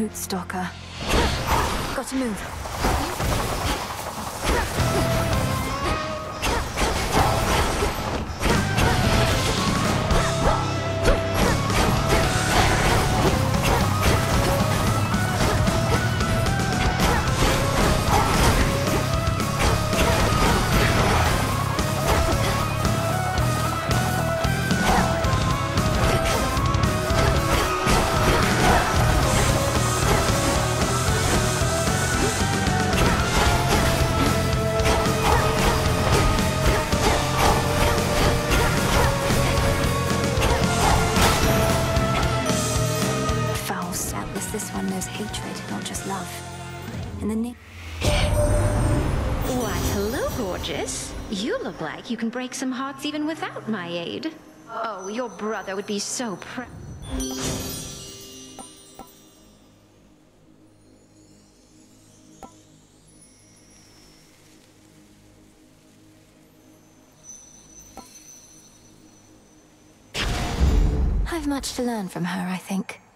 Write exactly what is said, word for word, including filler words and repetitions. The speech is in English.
Loot stalker. Got to move. This one knows hatred, not just love. In the name. Why, hello, gorgeous. You look like you can break some hearts even without my aid. Oh, your brother would be so proud. I've much to learn from her, I think.